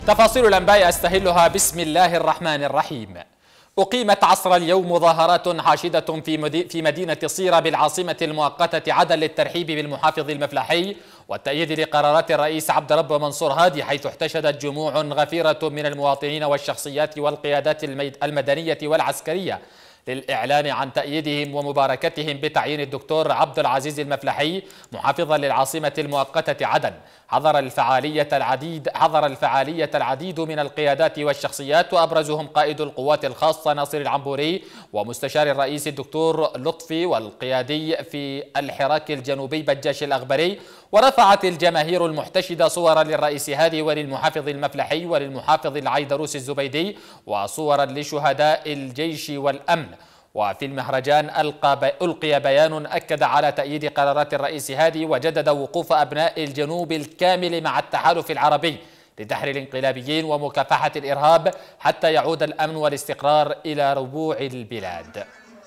تفاصيل الأنباء أستهلها بسم الله الرحمن الرحيم. أقيمت عصر اليوم مظاهرات حاشدة في مدينة صيرة بالعاصمة المؤقتة عدن للترحيب بالمحافظ المفلحي والتأييد لقرارات الرئيس عبد ربه منصور هادي، حيث احتشدت جموع غفيرة من المواطنين والشخصيات والقيادات المدنية والعسكرية للإعلان عن تأييدهم ومباركتهم بتعيين الدكتور عبد العزيز المفلحي محافظا للعاصمة المؤقتة عدن. حضر الفعالية العديد من القيادات والشخصيات، وأبرزهم قائد القوات الخاصة ناصر العنبوري ومستشار الرئيس الدكتور لطفي والقيادي في الحراك الجنوبي بجاش الأغبري. ورفعت الجماهير المحتشدة صورا للرئيس هادي وللمحافظ المفلحي وللمحافظ العيدروس الزبيدي وصورا لشهداء الجيش والأمن. وفي المهرجان ألقي بيان أكد على تأييد قرارات الرئيس هادي، وجدد وقوف أبناء الجنوب الكامل مع التحالف العربي لدحر الانقلابيين ومكافحة الإرهاب حتى يعود الأمن والاستقرار إلى ربوع البلاد.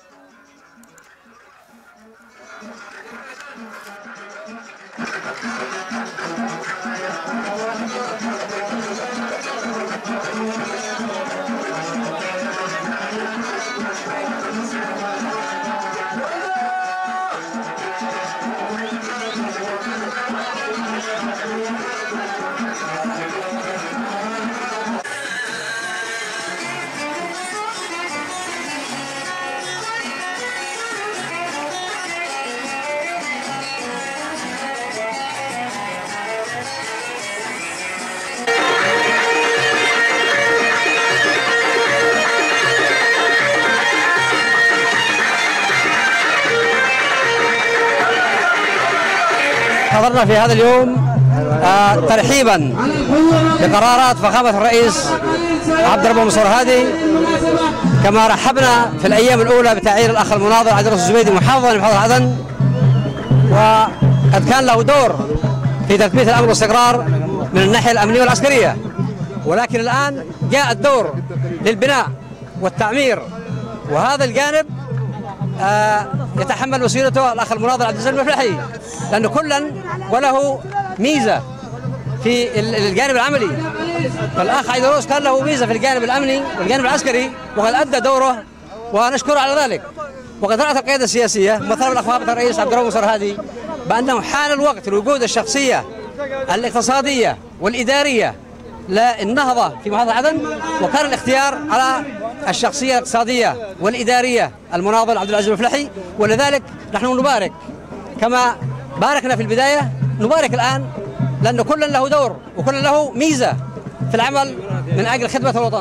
حضرنا في هذا اليوم ترحيبا بقرارات فخامة الرئيس عبد ربه منصور هادي، كما رحبنا في الأيام الأولى بتعيين الأخ المناضل عيدروس الزبيدي محافظا لمحافظة عدن، وقد كان له دور في تثبيت الأمن والاستقرار من الناحية الأمنية والعسكرية، ولكن الآن جاء الدور للبناء والتعمير، وهذا الجانب يتحمل مسؤوليته الأخ المناضل عبد العزيز المفلحي، لأنه كلا وله ميزة في الجانب العملي. فالأخ عيدروس كان له ميزة في الجانب الأمني والجانب العسكري، وقد أدى دوره ونشكره على ذلك. وقد رأت القيادة السياسية مثلا الأخ الرئيس عبد ربه منصور هادي بأنه حان الوقت لوجود الشخصية الاقتصادية والإدارية للنهضة في محافظة عدن، وكان الاختيار على الشخصية الاقتصادية والإدارية المناضل عبد العزيز المفلحي. ولذلك نحن نبارك كما باركنا في البداية، نبارك الآن، لأن كل له دور وكل له ميزة في العمل من أجل خدمة الوطن.